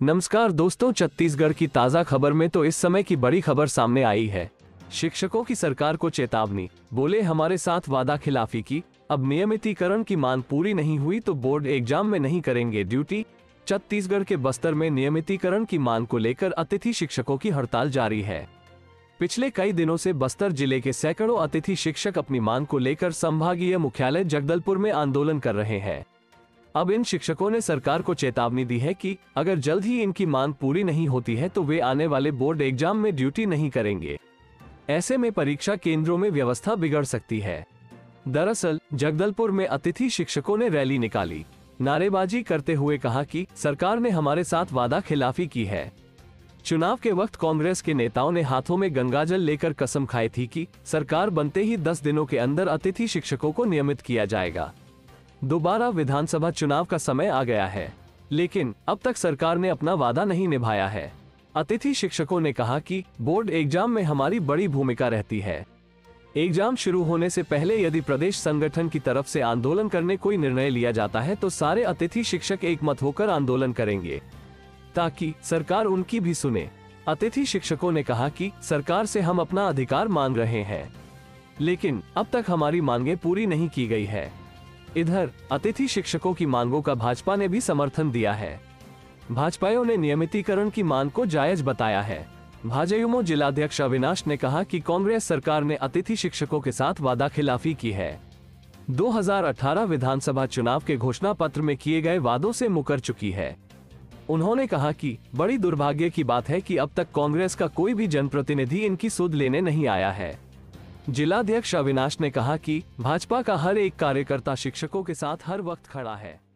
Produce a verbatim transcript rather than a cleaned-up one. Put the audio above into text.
नमस्कार दोस्तों, छत्तीसगढ़ की ताज़ा खबर में तो इस समय की बड़ी खबर सामने आई है। शिक्षकों की सरकार को चेतावनी, बोले हमारे साथ वादा खिलाफी की, अब नियमितीकरण की मांग पूरी नहीं हुई तो बोर्ड एग्जाम में नहीं करेंगे ड्यूटी। छत्तीसगढ़ के बस्तर में नियमितीकरण की मांग को लेकर अतिथि शिक्षकों की हड़ताल जारी है। पिछले कई दिनों से बस्तर जिले के सैकड़ों अतिथि शिक्षक अपनी मांग को लेकर संभागीय मुख्यालय जगदलपुर में आंदोलन कर रहे हैं। अब इन शिक्षकों ने सरकार को चेतावनी दी है कि अगर जल्द ही इनकी मांग पूरी नहीं होती है तो वे आने वाले बोर्ड एग्जाम में ड्यूटी नहीं करेंगे। ऐसे में परीक्षा केंद्रों में व्यवस्था बिगड़ सकती है। दरअसल जगदलपुर में अतिथि शिक्षकों ने रैली निकाली, नारेबाजी करते हुए कहा कि सरकार ने हमारे साथ वादा खिलाफी की है। चुनाव के वक्त कांग्रेस के नेताओं ने हाथों में गंगाजल लेकर कसम खाई थी कि सरकार बनते ही दस दिनों के अंदर अतिथि शिक्षकों को नियमित किया जाएगा। दोबारा विधानसभा चुनाव का समय आ गया है, लेकिन अब तक सरकार ने अपना वादा नहीं निभाया है। अतिथि शिक्षकों ने कहा कि बोर्ड एग्जाम में हमारी बड़ी भूमिका रहती है। एग्जाम शुरू होने से पहले यदि प्रदेश संगठन की तरफ से आंदोलन करने कोई निर्णय लिया जाता है तो सारे अतिथि शिक्षक एकमत होकर आंदोलन करेंगे ताकि सरकार उनकी भी सुने। अतिथि शिक्षकों ने कहा कि सरकार से हम अपना अधिकार मांग रहे हैं, लेकिन अब तक हमारी मांगें पूरी नहीं की गई है। इधर अतिथि शिक्षकों की मांगों का भाजपा ने भी समर्थन दिया है। भाजपाइयों ने नियमितीकरण की मांग को जायज बताया है। भाजयुमो जिलाध्यक्ष अविनाश ने कहा कि कांग्रेस सरकार ने अतिथि शिक्षकों के साथ वादा खिलाफी की है। दो हज़ार अठारह विधानसभा चुनाव के घोषणा पत्र में किए गए वादों से मुकर चुकी है। उन्होंने कहा कि बड़ी दुर्भाग्य की बात है कि अब तक कांग्रेस का कोई भी जनप्रतिनिधि इनकी सुध लेने नहीं आया है। जिलाध्यक्ष अविनाश ने कहा कि भाजपा का हर एक कार्यकर्ता शिक्षकों के साथ हर वक्त खड़ा है।